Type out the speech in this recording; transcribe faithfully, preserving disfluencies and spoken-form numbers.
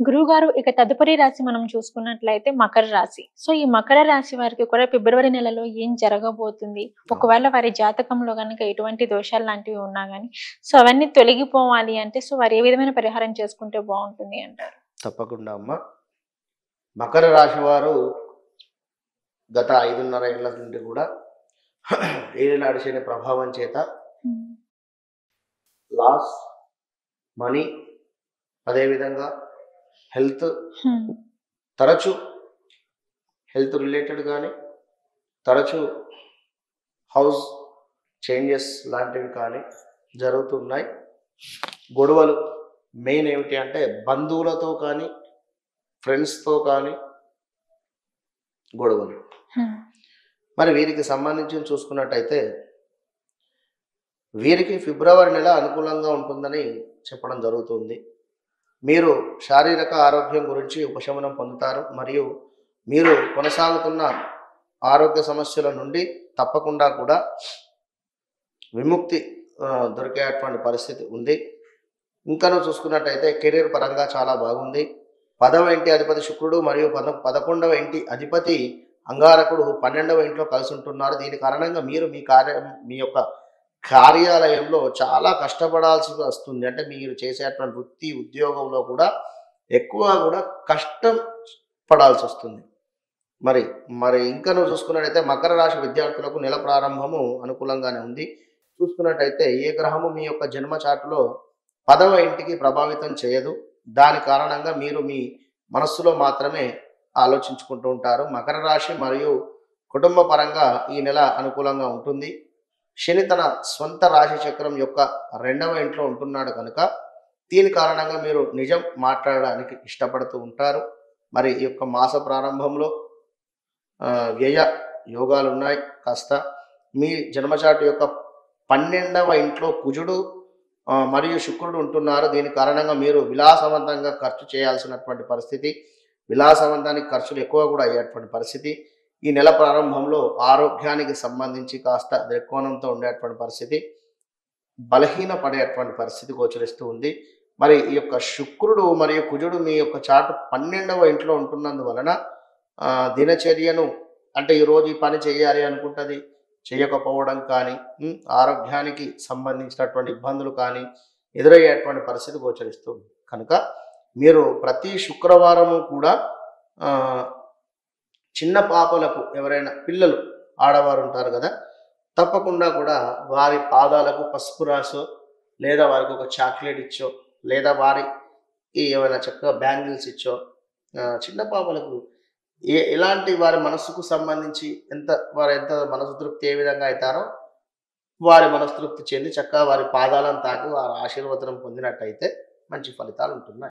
గురువుగారు ఇక తదుపరి రాశి మనం చూసుకున్నట్లయితే మకర రాశి. సో, ఈ మకర రాశి వారికి కూడా ఫిబ్రవరి నెలలో ఏం జరగబోతుంది? ఒకవేళ వారి జాతకంలో గనుక ఎటువంటి దోషాలు లాంటివి ఉన్నా గాని, సో, అవన్నీ తొలగిపోవాలి అంటే సో, వారు ఏ విధమైన పరిహారం చేసుకుంటే బావుంటుంది అంటారు? తప్పకుండా అమ్మ. మకర రాశి వారు గత ఐదున్నర ఏళ్ల నుండి కూడా ఏలినాటి శని ప్రభావం చేత హ్మ్. లాస్, మనీ, అదేవిధంగా హెల్త్ హ్మ్. తరచు హెల్త్ రిలేటెడ్ కానీ తరచు హౌస్ చేంజెస్ లాంటివి కానీ జరుగుతున్నాయి. గొడవలు మెయిన్ ఏమిటి అంటే బంధువులతో కానీ ఫ్రెండ్స్తో కానీ గొడవలు. హ్మ్. మరి వీరికి సంబంధించి చూసుకున్నట్టయితే వీరికి ఫిబ్రవరి నెల అనుకూలంగా ఉంటుందని చెప్పడం జరుగుతుంది. మీరు శారీరక ఆరోగ్యం గురించి ఉపశమనం పొందుతారు మరియు మీరు కొనసాగుతున్న ఆరోగ్య సమస్యల నుండి తప్పకుండా కూడా విముక్తి ఆ, దొరికేటువంటి పరిస్థితి ఉంది. ఇంకనూ చూసుకున్నట్టయితే కెరీర్ పరంగా చాలా బాగుంది. పదవ ఇంటి అధిపతి శుక్రుడు మరియు పద పదకొండవ ఇంటి అధిపతి అంగారకుడు పన్నెండవ ఇంట్లో కలిసి ఉంటున్నారు. దీని కారణంగా మీరు మీ కార్య మీ యొక్క కార్యాలయంలో చాలా కష్టపడాల్సి వస్తుంది. అంటే మీరు చేసేటువంటి వృత్తి ఉద్యోగంలో కూడా ఎక్కువ కూడా కష్టం పడాల్సి వస్తుంది. మరి మరి ఇంకా నువ్వు చూసుకున్నట్టయితే మకర రాశి విద్యార్థులకు నెల ప్రారంభము అనుకూలంగానే ఉంది. చూసుకున్నట్టయితే ఏ గ్రహము మీ యొక్క జన్మ చాటులో పదవ ఇంటికి ప్రభావితం చేయదు. దాని కారణంగా మీరు మీ మనస్సులో మాత్రమే ఆలోచించుకుంటూ ఉంటారు. మకర రాశి మరియు కుటుంబ పరంగా ఈ నెల అనుకూలంగా ఉంటుంది. శని తన స్వంత రాశి చక్రం యొక్క రెండవ ఇంట్లో ఉంటున్నాడు కనుక దీని కారణంగా మీరు నిజం మాట్లాడడానికి ఇష్టపడుతూ ఉంటారు. మరి ఈ యొక్క మాస ప్రారంభంలో ఆ, వ్యయ యోగాలు ఉన్నాయి. కాస్త మీ జన్మచాటు యొక్క పన్నెండవ ఇంట్లో కుజుడు ఆ, మరియు శుక్రుడు ఉంటున్నారు. దీని కారణంగా మీరు విలాసవంతంగా ఖర్చు చేయాల్సినటువంటి పరిస్థితి, విలాసవంతానికి ఖర్చులు ఎక్కువ కూడా అయ్యేటువంటి పరిస్థితి. ఈ నెల ప్రారంభంలో ఆరోగ్యానికి సంబంధించి కాస్త దృక్కోణంతో ఉండేటువంటి పరిస్థితి, బలహీన పడేటువంటి పరిస్థితి గోచరిస్తూ ఉంది. మరి ఈ యొక్క శుక్రుడు మరియు కుజుడు మీ యొక్క చాటు పన్నెండవ ఇంట్లో ఉంటున్నందువలన ఆ, దినచర్యను అంటే ఈరోజు ఈ పని చేయాలి అనుకుంటుంది చేయకపోవడం కానీ ఉమ్, ఆరోగ్యానికి సంబంధించినటువంటి ఇబ్బందులు కానీ ఎదురయ్యేటువంటి పరిస్థితి గోచరిస్తుంది. కనుక మీరు ప్రతి శుక్రవారము కూడా ఆ, చిన్న పాపలకు ఎవరైనా పిల్లలు ఆడవారు ఉంటారు కదా, తప్పకుండా కూడా వారి పాదాలకు పసుపు రాసో లేదా వారికి ఒక చాక్లెట్ ఇచ్చో లేదా వారికి ఏమైనా చక్కగా బ్యాంగిల్స్ ఇచ్చో ఆ, చిన్న పాపలకు ఏ ఎలాంటి వారి మనస్సుకు సంబంధించి ఎంత వారు ఎంత మనసు తృప్తి ఏ విధంగా అవుతారో వారి మనస్తృప్తి చెంది చక్కగా వారి పాదాలను తాకి వారి ఆశీర్వచనం పొందినట్టయితే మంచి ఫలితాలు ఉంటున్నాయి.